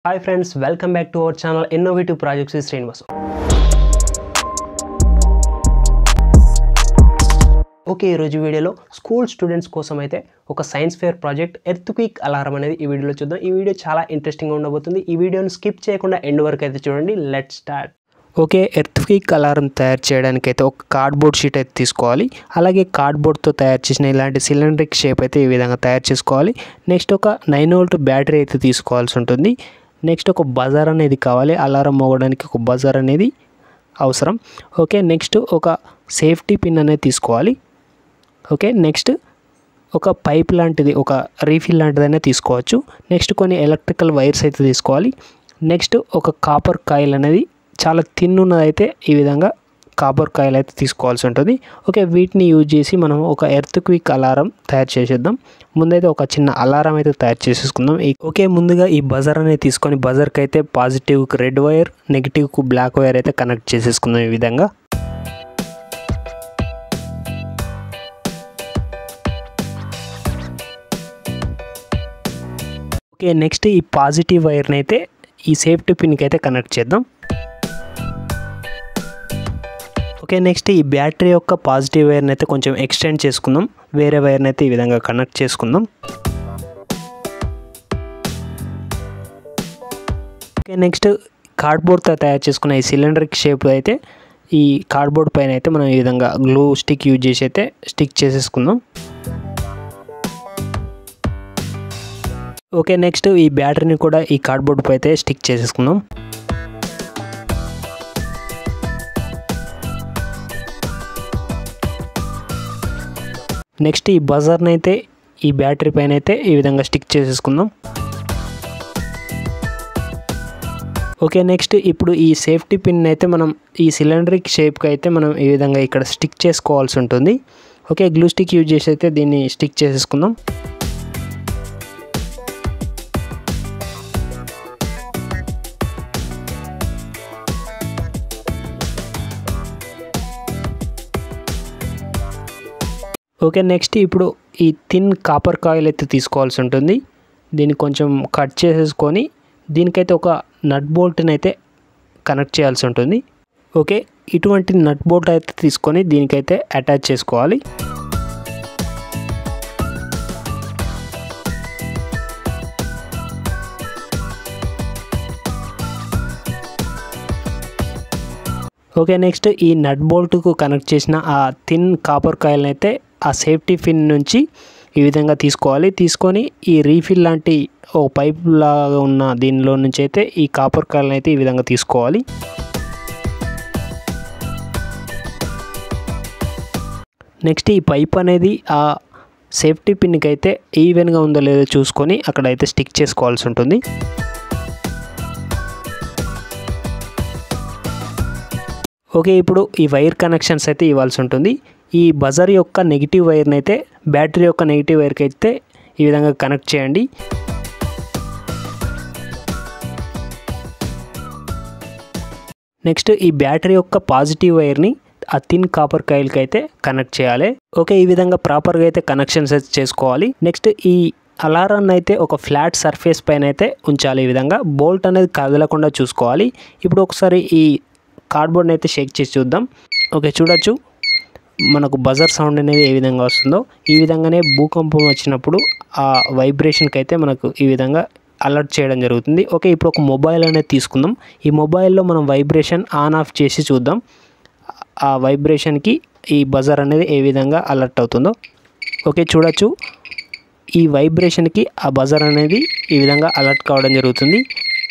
Hi friends, welcome back to our channel Innovative Projects with Srinivas. Okay, ఈరోజు వీడియోలో school students కోసం అయితే ఒక science fair project earthquake alarm అనేది ఈ వీడియోలో చూద్దాం. ఈ వీడియో చాలా ఇంట్రెస్టింగ్గా ఉండబోతుంది. ఈ వీడియోని స్కిప్ చేయకుండా ఎండ్ వరకు అయితే చూడండి. Let's start. Okay, earthquake alarm తయారు చేయడానికి అయితే ఒక కార్డ్బోర్డ్ షీట్ అయితే తీసుకోవాలి. అలాగే కార్డ్బోర్డ్తో తయారు చేసిన ఇలాంటి సిలిండ్రిక్ షేప్ అయితే ఈ విధంగా తయారు చేసుకోవాలి. నెక్స్ట్ ఒక 9 వోల్ట్ బ్యాటరీ అయితే తీసుకోవాల్సి ఉంటుంది. నెక్స్ట్ ఒక బజర్ అనేది కావాలి. అలారం మోగడానికి ఒక బజర్ అనేది అవసరం. ఓకే, నెక్స్ట్ ఒక సేఫ్టీ పిన్ అనేది తీసుకోవాలి. ఓకే, నెక్స్ట్ ఒక పైప్ లాంటిది, ఒక రీఫిల్ లాంటిదైనా తీసుకోవచ్చు. నెక్స్ట్ కొన్ని ఎలక్ట్రికల్ వైర్స్ అయితే తీసుకోవాలి. నెక్స్ట్ ఒక కాపర్ కాయిల్ అనేది చాలా థిన్ ఉన్నదైతే ఈ విధంగా కాపర్ కాయిల్ అయితే తీసుకోవాల్సి ఉంటుంది. ఓకే, వీటిని యూజ్ చేసి మనం ఒక ఎర్త్క్వేక్ అలారం తయారు చేసేద్దాం. ముందైతే ఒక చిన్న అలారం అయితే తయారు చేసేసుకుందాం. ఓకే, ముందుగా ఈ బజర్ అనేది తీసుకొని బజర్కి అయితే పాజిటివ్కి రెడ్ వైర్, నెగిటివ్కు బ్లాక్ వైర్ అయితే కనెక్ట్ చేసేసుకుందాం ఈ విధంగా. ఓకే, నెక్స్ట్ ఈ పాజిటివ్ వైర్ని అయితే ఈ సేఫ్టీ పిన్కి అయితే కనెక్ట్ చేద్దాం. ఓకే, నెక్స్ట్ ఈ బ్యాటరీ యొక్క పాజిటివ్ వైర్ని అయితే కొంచెం ఎక్స్టెండ్ చేసుకుందాం. వేరే వైర్ని అయితే ఈ విధంగా కనెక్ట్ చేసుకుందాం. ఓకే, నెక్స్ట్ కార్డ్బోర్డ్తో తయారు చేసుకున్న ఈ సిలిండరిక్ షేప్ అయితే ఈ కార్డ్బోర్డ్ పైన అయితే మనం ఈ విధంగా గ్లూ స్టిక్ యూజ్ చేసి అయితే స్టిక్ చేసేసుకుందాం. ఓకే, నెక్స్ట్ ఈ బ్యాటరీని కూడా ఈ కార్డ్బోర్డ్ పై అయితే స్టిక్ చేసేసుకుందాం. నెక్స్ట్ ఈ బజర్ని అయితే ఈ బ్యాటరీ పైన అయితే ఈ విధంగా స్టిక్ చేసేసుకుందాం. ఓకే, నెక్స్ట్ ఇప్పుడు ఈ సేఫ్టీ పిన్ అయితే మనం ఈ సిలిండరిక్ షేప్కి అయితే మనం ఈ విధంగా ఇక్కడ స్టిక్ చేసుకోవాల్సి ఉంటుంది. ఓకే, గ్లూ స్టిక్ యూజ్ చేసి అయితే దీన్ని స్టిక్ చేసేసుకుందాం. ఓకే, నెక్స్ట్ ఇప్పుడు ఈ థిన్ కాపర్ కాయిల్ అయితే తీసుకోవాల్సి ఉంటుంది. దీన్ని కొంచెం కట్ చేసేసుకొని దీనికైతే ఒక నట్ బోల్ట్ని అయితే కనెక్ట్ చేయాల్సి ఉంటుంది. ఓకే, ఇటువంటి నట్ బోల్ట్ అయితే తీసుకొని దీనికైతే అటాచ్ చేసుకోవాలి. ఓకే, నెక్స్ట్ ఈ నట్ బోల్ట్కు కనెక్ట్ చేసిన ఆ థిన్ కాపర్ కాయిల్ని అయితే ఆ సేఫ్టీ పిన్ నుంచి ఈ విధంగా తీసుకోవాలి. తీసుకొని ఈ రీఫిల్ లాంటి ఓ పైప్ లాగా ఉన్న దీనిలో నుంచి అయితే ఈ కాపర్ కాయిల్ని అయితే ఈ విధంగా తీసుకోవాలి. నెక్స్ట్ ఈ పైప్ అనేది ఆ సేఫ్టీ పిన్కి అయితే ఈవెన్గా ఉందో లేదో చూసుకొని అక్కడైతే స్టిక్ చేసుకోవాల్సి ఉంటుంది. ఓకే, ఇప్పుడు ఈ వైర్ కనెక్షన్స్ అయితే ఇవ్వాల్సి ఉంటుంది. ఈ బజర్ యొక్క నెగిటివ్ వైర్ని అయితే బ్యాటరీ యొక్క నెగిటివ్ వైర్కి అయితే ఈ విధంగా కనెక్ట్ చేయండి. నెక్స్ట్ ఈ బ్యాటరీ యొక్క పాజిటివ్ వైర్ని ఆ థిన్ కాపర్ కాయిల్కి అయితే కనెక్ట్ చేయాలి. ఓకే, ఈ విధంగా ప్రాపర్గా అయితే కనెక్షన్స్ అయితే చేసుకోవాలి. నెక్స్ట్ ఈ అలారాన్ని అయితే ఒక ఫ్లాట్ సర్ఫేస్ పైన అయితే ఉంచాలి. ఈ విధంగా బోల్ట్ అనేది కదలకుండా చూసుకోవాలి. ఇప్పుడు ఒకసారి ఈ కార్డ్బోర్డ్ని అయితే షేక్ చేసి చూద్దాం. ఓకే, చూడొచ్చు మనకు బజర్ సౌండ్ అనేది ఏ విధంగా వస్తుందో. ఈ విధంగానే భూకంపం వచ్చినప్పుడు ఆ వైబ్రేషన్కి అయితే మనకు ఈ విధంగా అలర్ట్ చేయడం జరుగుతుంది. ఓకే, ఇప్పుడు ఒక మొబైల్ అనేది తీసుకుందాం. ఈ మొబైల్లో మనం వైబ్రేషన్ ఆన్ ఆఫ్ చేసి చూద్దాం. ఆ వైబ్రేషన్కి ఈ బజర్ అనేది ఏ విధంగా అలర్ట్ అవుతుందో. ఓకే, చూడొచ్చు ఈ వైబ్రేషన్కి ఆ బజర్ అనేది ఈ విధంగా అలర్ట్ కావడం జరుగుతుంది.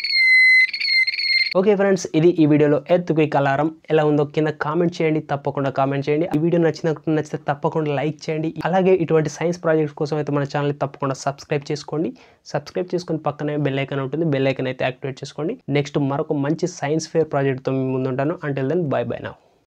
ఓకే ఫ్రెండ్స్, ఇది ఈ వీడియోలో ఎర్త్క్వేక్ అలారం ఎలా ఉందో కింద కామెంట్ చేయండి. తప్పకుండా కామెంట్ చేయండి. ఈ వీడియో నచ్చితే తప్పకుండా లైక్ చేయండి. అలాగే ఇటువంటి సైన్స్ ప్రాజెక్ట్స్ కోసం అయితే మన ఛానల్ తప్పకుండా సబ్స్క్రైబ్ చేసుకోండి. సబ్స్క్రైబ్ చేసుకొని పక్కనే బెల్ ఐకాన్ ఉంటుంది. బెల్ ఐకాన్ అయితే యాక్టివేట్ చేసుకోండి. నెక్స్ట్ మరొక మంచి సైన్స్ ఫేర్ ప్రాజెక్ట్తో మీ ముందుంటాను. Until then bye bye now.